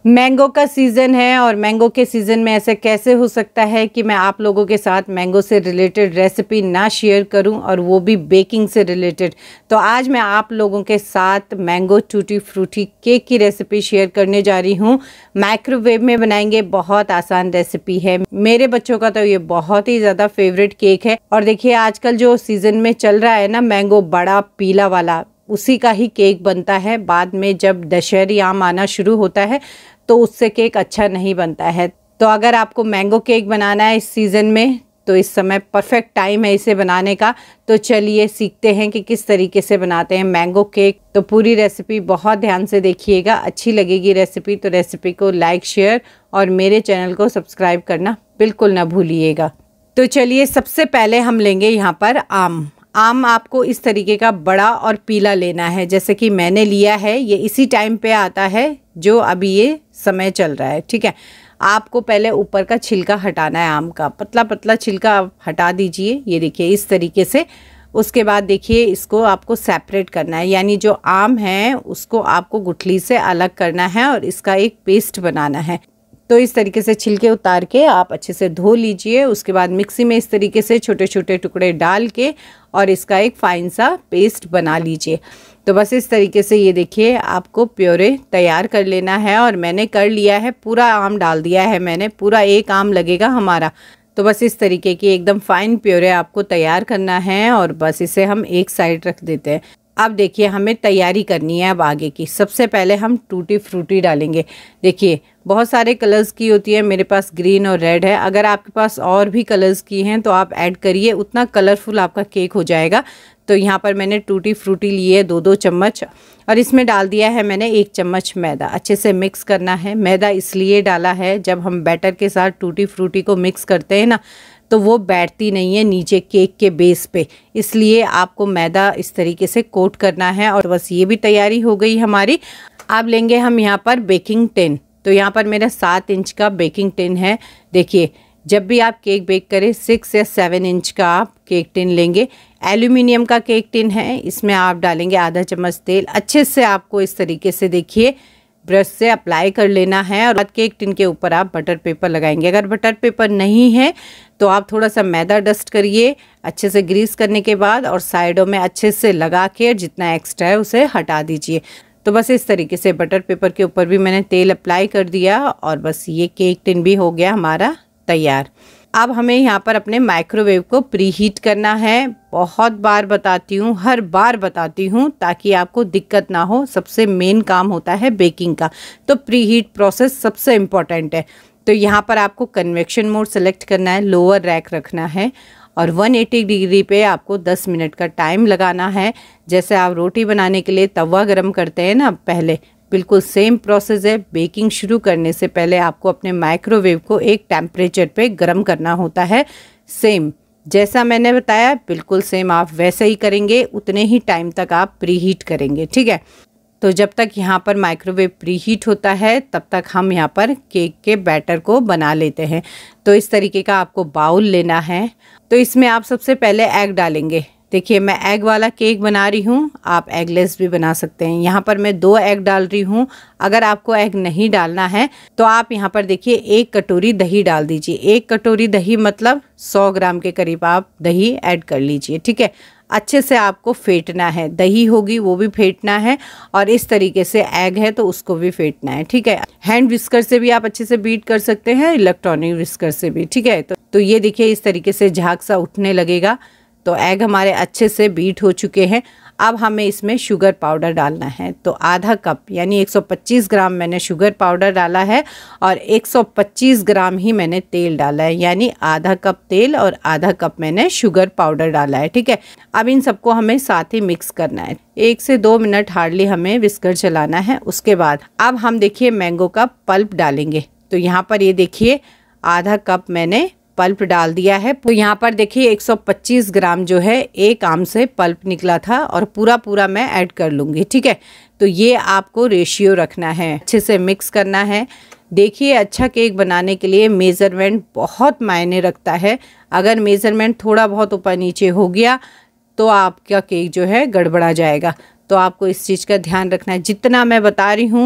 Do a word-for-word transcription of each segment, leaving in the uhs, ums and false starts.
Mango का season है और मैंगो के सीज़न में ऐसे कैसे हो सकता है कि मैं आप लोगों के साथ मैंगो से रिलेटेड रेसिपी ना शेयर करूं, और वो भी बेकिंग से रिलेटेड। तो आज मैं आप लोगों के साथ मैंगो टूटी फ्रूटी केक की रेसिपी शेयर करने जा रही हूं। माइक्रोवेव में बनाएंगे, बहुत आसान रेसिपी है। मेरे बच्चों का तो ये बहुत ही ज़्यादा फेवरेट केक है। और देखिए आजकल जो सीज़न में चल रहा है ना, मैंगो बड़ा पीला वाला, उसी का ही केक बनता है। बाद में जब दशहरी आम आना शुरू होता है तो उससे केक अच्छा नहीं बनता है। तो अगर आपको मैंगो केक बनाना है इस सीज़न में, तो इस समय परफेक्ट टाइम है इसे बनाने का। तो चलिए सीखते हैं कि किस तरीके से बनाते हैं मैंगो केक। तो पूरी रेसिपी बहुत ध्यान से देखिएगा, अच्छी लगेगी रेसिपी। तो रेसिपी को लाइक, शेयर और मेरे चैनल को सब्सक्राइब करना बिल्कुल ना भूलिएगा। तो चलिए, सबसे पहले हम लेंगे यहाँ पर आम। आम आपको इस तरीके का बड़ा और पीला लेना है, जैसे कि मैंने लिया है। ये इसी टाइम पे आता है जो अभी ये समय चल रहा है, ठीक है। आपको पहले ऊपर का छिलका हटाना है आम का, पतला पतला छिलका आप हटा दीजिए। ये देखिए इस तरीके से। उसके बाद देखिए इसको आपको सेपरेट करना है, यानी जो आम है उसको आपको गुठली से अलग करना है और इसका एक पेस्ट बनाना है। तो इस तरीके से छिलके उतार के आप अच्छे से धो लीजिए। उसके बाद मिक्सी में इस तरीके से छोटे छोटे टुकड़े डाल के और इसका एक फाइन सा पेस्ट बना लीजिए। तो बस इस तरीके से ये देखिए आपको प्योरे तैयार कर लेना है। और मैंने कर लिया है, पूरा आम डाल दिया है मैंने, पूरा एक आम लगेगा हमारा। तो बस इस तरीके की एकदम फाइन प्योरे आपको तैयार करना है और बस इसे हम एक साइड रख देते हैं। अब देखिए हमें तैयारी करनी है अब आगे की। सबसे पहले हम टूटी फ्रूटी डालेंगे। देखिए बहुत सारे कलर्स की होती है, मेरे पास ग्रीन और रेड है। अगर आपके पास और भी कलर्स की हैं तो आप ऐड करिए, उतना कलरफुल आपका केक हो जाएगा। तो यहाँ पर मैंने टूटी फ्रूटी ली है दो दो चम्मच, और इसमें डाल दिया है मैंने एक चम्मच मैदा। अच्छे से मिक्स करना है। मैदा इसलिए डाला है, जब हम बैटर के साथ टूटी फ्रूटी को मिक्स करते हैं ना, तो वो बैठती नहीं है नीचे केक के बेस पे, इसलिए आपको मैदा इस तरीके से कोट करना है। और बस ये भी तैयारी हो गई हमारी। अब लेंगे हम यहाँ पर बेकिंग टिन। तो यहाँ पर मेरा सात इंच का बेकिंग टिन है। देखिए जब भी आप केक बेक करें सिक्स या सेवन इंच का आप केक टिन लेंगे। एल्यूमिनियम का केक टिन है, इसमें आप डालेंगे आधा चम्मच तेल। अच्छे से आपको इस तरीके से देखिए ब्रश से अप्लाई कर लेना है। और केक टिन के ऊपर आप बटर पेपर लगाएंगे। अगर बटर पेपर नहीं है तो आप थोड़ा सा मैदा डस्ट करिए अच्छे से ग्रीस करने के बाद, और साइडों में अच्छे से लगा के जितना एक्स्ट्रा है उसे हटा दीजिए। तो बस इस तरीके से बटर पेपर के ऊपर भी मैंने तेल अप्लाई कर दिया और बस ये केक टिन भी हो गया हमारा तैयार। अब हमें यहाँ पर अपने माइक्रोवेव को प्री हीट करना है। बहुत बार बताती हूँ, हर बार बताती हूँ ताकि आपको दिक्कत ना हो। सबसे मेन काम होता है बेकिंग का, तो प्री हीट प्रोसेस सबसे इम्पॉर्टेंट है। तो यहाँ पर आपको कन्वेक्शन मोड सेलेक्ट करना है, लोअर रैक रखना है और एक सौ अस्सी डिग्री पे आपको दस मिनट का टाइम लगाना है। जैसे आप रोटी बनाने के लिए तवा गरम करते हैं ना पहले, बिल्कुल सेम प्रोसेस है। बेकिंग शुरू करने से पहले आपको अपने माइक्रोवेव को एक टेम्परेचर पे गरम करना होता है। सेम जैसा मैंने बताया बिल्कुल सेम आप वैसे ही करेंगे, उतने ही टाइम तक आप प्री हीट करेंगे, ठीक है। तो जब तक यहाँ पर माइक्रोवेव प्री हीट होता है तब तक हम यहाँ पर केक के बैटर को बना लेते हैं। तो इस तरीके का आपको बाउल लेना है। तो इसमें आप सबसे पहले एग डालेंगे। देखिए मैं एग वाला केक बना रही हूँ, आप एगलेस भी बना सकते हैं। यहाँ पर मैं दो एग डाल रही हूँ। अगर आपको एग नहीं डालना है तो आप यहाँ पर देखिए एक कटोरी दही डाल दीजिए। एक कटोरी दही मतलब सौ ग्राम के करीब आप दही ऐड कर लीजिए, ठीक है। अच्छे से आपको फेंटना है, दही होगी वो भी फेंटना है, और इस तरीके से एग है तो उसको भी फेंटना है, ठीक है। हैंड विस्कर से भी आप अच्छे से बीट कर सकते हैं, इलेक्ट्रॉनिक विस्कर से भी, ठीक है। तो, तो ये देखिए इस तरीके से झाग सा उठने लगेगा। तो एग हमारे अच्छे से बीट हो चुके हैं। अब हमें इसमें शुगर पाउडर डालना है। तो आधा कप यानी एक सौ पच्चीस ग्राम मैंने शुगर पाउडर डाला है और एक सौ पच्चीस ग्राम ही मैंने तेल डाला है, यानी आधा कप तेल और आधा कप मैंने शुगर पाउडर डाला है, ठीक है। अब इन सबको हमें साथ ही मिक्स करना है। एक से दो मिनट हार्डली हमें विस्कर चलाना है। उसके बाद अब हम देखिए मैंगो का पल्प डालेंगे। तो यहाँ पर ये देखिए आधा कप मैंने पल्प डाल दिया है। तो यहाँ पर देखिए एक सौ पच्चीस ग्राम जो है एक आम से पल्प निकला था, और पूरा पूरा मैं ऐड कर लूँगी, ठीक है। तो ये आपको रेशियो रखना है, अच्छे से मिक्स करना है। देखिए अच्छा केक बनाने के लिए मेज़रमेंट बहुत मायने रखता है। अगर मेज़रमेंट थोड़ा बहुत ऊपर नीचे हो गया तो आपका केक जो है गड़बड़ा जाएगा। तो आपको इस चीज़ का ध्यान रखना है। जितना मैं बता रही हूँ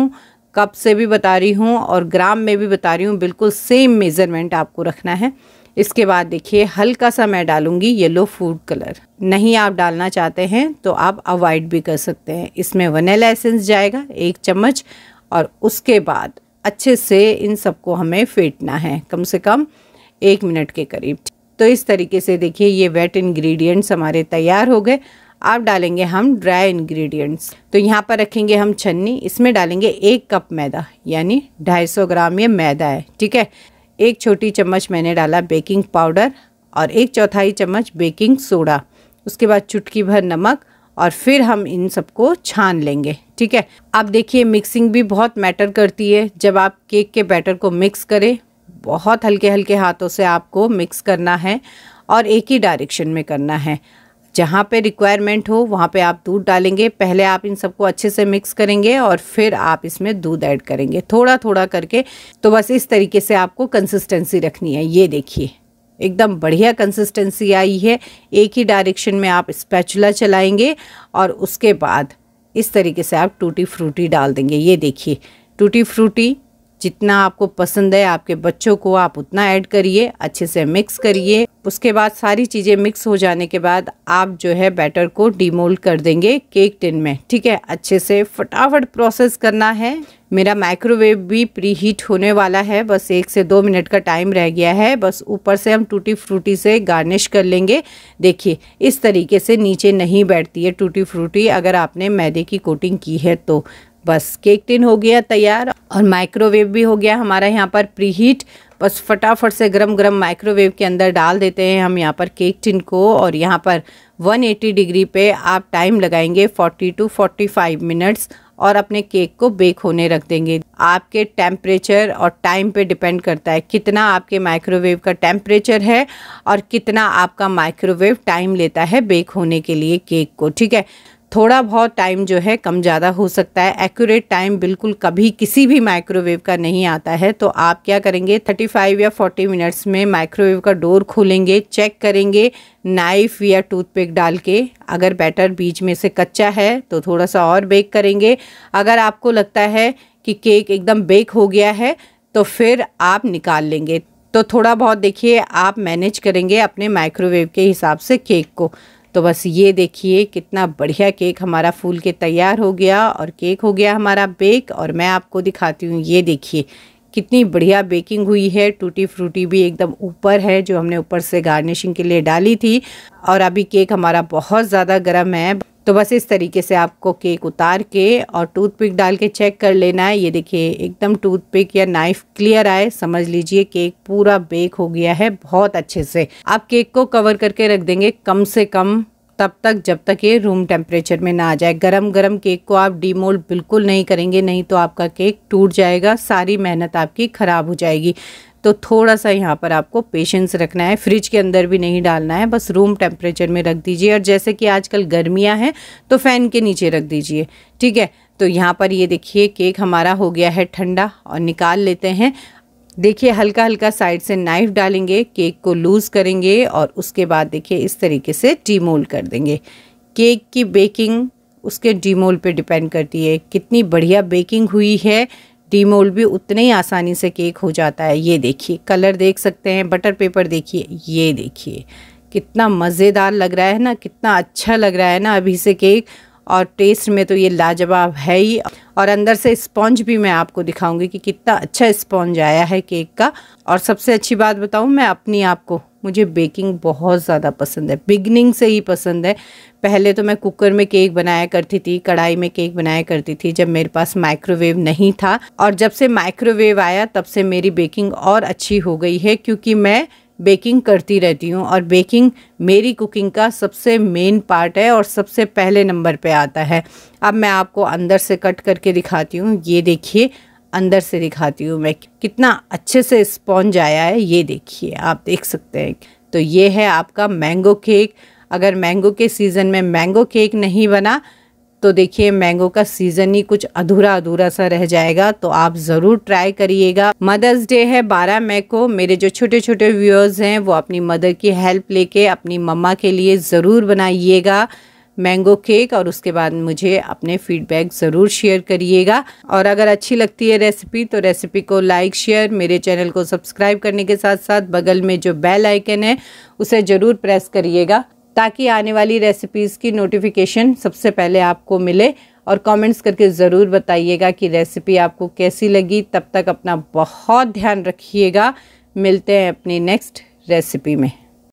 कप से भी बता रही हूँ और ग्राम में भी बता रही हूँ, बिल्कुल सेम मेज़रमेंट आपको रखना है। इसके बाद देखिए हल्का सा मैं डालूँगी येलो फूड कलर। नहीं आप डालना चाहते हैं तो आप अवॉइड भी कर सकते हैं। इसमें वनीला एसेंस जाएगा एक चम्मच और उसके बाद अच्छे से इन सबको हमें फेंटना है कम से कम एक मिनट के करीब। तो इस तरीके से देखिए ये वेट इंग्रेडिएंट्स हमारे तैयार हो गए। अब डालेंगे हम ड्राई इंग्रेडिएंट्स। तो यहाँ पर रखेंगे हम छन्नी, इसमें डालेंगे एक कप मैदा यानी ढाई सौ ग्राम ये मैदा है, ठीक है। एक छोटी चम्मच मैंने डाला बेकिंग पाउडर और एक चौथाई चम्मच बेकिंग सोडा, उसके बाद चुटकी भर नमक और फिर हम इन सबको छान लेंगे, ठीक है। अब देखिए मिक्सिंग भी बहुत मैटर करती है। जब आप केक के बैटर को मिक्स करें, बहुत हल्के हल्के हाथों से आपको मिक्स करना है और एक ही डायरेक्शन में करना है। जहाँ पे रिक्वायरमेंट हो वहाँ पे आप दूध डालेंगे। पहले आप इन सबको अच्छे से मिक्स करेंगे और फिर आप इसमें दूध ऐड करेंगे थोड़ा थोड़ा करके। तो बस इस तरीके से आपको कंसिस्टेंसी रखनी है। ये देखिए एकदम बढ़िया कंसिस्टेंसी आई है। एक ही डायरेक्शन में आप स्पैचुला चलाएंगे और उसके बाद इस तरीके से आप टूटी फ्रूटी डाल देंगे। ये देखिए टूटी फ्रूटी जितना आपको पसंद है आपके बच्चों को आप उतना ऐड करिए, अच्छे से मिक्स करिए। उसके बाद सारी चीज़ें मिक्स हो जाने के बाद आप जो है बैटर को डीमोल्ड कर देंगे केक टिन में, ठीक है। अच्छे से फटाफट प्रोसेस करना है। मेरा माइक्रोवेव भी प्री हीट होने वाला है, बस एक से दो मिनट का टाइम रह गया है। बस ऊपर से हम टूटी फ्रूटी से गार्निश कर लेंगे। देखिए इस तरीके से नीचे नहीं बैठती है टूटी फ्रूटी अगर आपने मैदे की कोटिंग की है तो। बस केक टिन हो गया तैयार और माइक्रोवेव भी हो गया हमारा यहाँ पर प्री हीट। बस फटाफट से गरम गरम माइक्रोवेव के अंदर डाल देते हैं हम यहाँ पर केक टिन को और यहाँ पर एक सौ अस्सी डिग्री पे आप टाइम लगाएंगे चालीस टू पैंतालीस मिनट्स और अपने केक को बेक होने रख देंगे। आपके टेम्परेचर और टाइम पे डिपेंड करता है कितना आपके माइक्रोवेव का टेम्परेचर है और कितना आपका माइक्रोवेव टाइम लेता है बेक होने के लिए केक को, ठीक है। थोड़ा बहुत टाइम जो है कम ज़्यादा हो सकता है। एक्यूरेट टाइम बिल्कुल कभी किसी भी माइक्रोवेव का नहीं आता है। तो आप क्या करेंगे पैंतीस या चालीस मिनट्स में माइक्रोवेव का डोर खोलेंगे, चेक करेंगे नाइफ या टूथपिक डाल के। अगर बैटर बीच में से कच्चा है तो थोड़ा सा और बेक करेंगे। अगर आपको लगता है कि केक एकदम बेक हो गया है तो फिर आप निकाल लेंगे। तो थोड़ा बहुत देखिए आप मैनेज करेंगे अपने माइक्रोवेव के हिसाब से केक को। तो बस ये देखिए कितना बढ़िया केक हमारा फूल के तैयार हो गया और केक हो गया हमारा बेक। और मैं आपको दिखाती हूँ, ये देखिए कितनी बढ़िया बेकिंग हुई है। टूटी फ्रूटी भी एकदम ऊपर है जो हमने ऊपर से गार्निशिंग के लिए डाली थी। और अभी केक हमारा बहुत ज़्यादा गर्म है। तो बस इस तरीके से आपको केक उतार के और टूथपिक डाल के चेक कर लेना है। ये देखिए एकदम टूथपिक या नाइफ क्लियर आए, समझ लीजिए केक पूरा बेक हो गया है बहुत अच्छे से। आप केक को कवर करके रख देंगे कम से कम तब तक जब तक ये रूम टेम्परेचर में ना आ जाए। गरम गरम केक को आप डीमोल्ड बिल्कुल नहीं करेंगे, नहीं तो आपका केक टूट जाएगा, सारी मेहनत आपकी ख़राब हो जाएगी। तो थोड़ा सा यहाँ पर आपको पेशेंस रखना है। फ्रिज के अंदर भी नहीं डालना है, बस रूम टेम्परेचर में रख दीजिए। और जैसे कि आजकल गर्मियाँ हैं तो फ़ैन के नीचे रख दीजिए, ठीक है। तो यहाँ पर ये देखिए केक हमारा हो गया है ठंडा और निकाल लेते हैं। देखिए हल्का हल्का साइड से नाइफ डालेंगे, केक को लूज़ करेंगे और उसके बाद देखिए इस तरीके से डीमोल्ड कर देंगे। केक की बेकिंग उसके डीमोल्ड पे डिपेंड करती है, कितनी बढ़िया बेकिंग हुई है डीमोल्ड भी उतने ही आसानी से केक हो जाता है। ये देखिए कलर देख सकते हैं, बटर पेपर देखिए, ये देखिए कितना मज़ेदार लग रहा है ना, कितना अच्छा लग रहा है ना अभी से केक। और टेस्ट में तो ये लाजवाब है ही। और अंदर से स्पॉन्ज भी मैं आपको दिखाऊंगी कि कितना अच्छा स्पॉन्ज आया है केक का। और सबसे अच्छी बात बताऊं मैं अपनी आपको, मुझे बेकिंग बहुत ज़्यादा पसंद है, बिगनिंग से ही पसंद है। पहले तो मैं कुकर में केक बनाया करती थी, कढ़ाई में केक बनाया करती थी जब मेरे पास माइक्रोवेव नहीं था। और जब से माइक्रोवेव आया तब से मेरी बेकिंग और अच्छी हो गई है, क्योंकि मैं बेकिंग करती रहती हूँ और बेकिंग मेरी कुकिंग का सबसे मेन पार्ट है और सबसे पहले नंबर पे आता है। अब मैं आपको अंदर से कट करके दिखाती हूँ। ये देखिए अंदर से दिखाती हूँ मैं कितना अच्छे से स्पॉन्ज आया है। ये देखिए आप देख सकते हैं। तो ये है आपका मैंगो केक। अगर मैंगो के सीज़न में मैंगो केक नहीं बना तो देखिए मैंगो का सीज़न ही कुछ अधूरा अधूरा सा रह जाएगा। तो आप ज़रूर ट्राई करिएगा। मदर्स डे है बारह मई को। मेरे जो छोटे छोटे व्यूअर्स हैं वो अपनी मदर की हेल्प लेके अपनी मम्मा के लिए ज़रूर बनाइएगा। मैंगो केक और उसके बाद मुझे अपने फीडबैक ज़रूर शेयर करिएगा। और अगर अच्छी लगती है रेसिपी तो रेसिपी को लाइक शेयर, मेरे चैनल को सब्सक्राइब करने के साथ साथ बगल में जो बेल आइकन है उसे ज़रूर प्रेस करिएगा ताकि आने वाली रेसिपीज़ की नोटिफिकेशन सबसे पहले आपको मिले। और कमेंट्स करके ज़रूर बताइएगा कि रेसिपी आपको कैसी लगी। तब तक अपना बहुत ध्यान रखिएगा। मिलते हैं अपनी नेक्स्ट रेसिपी में।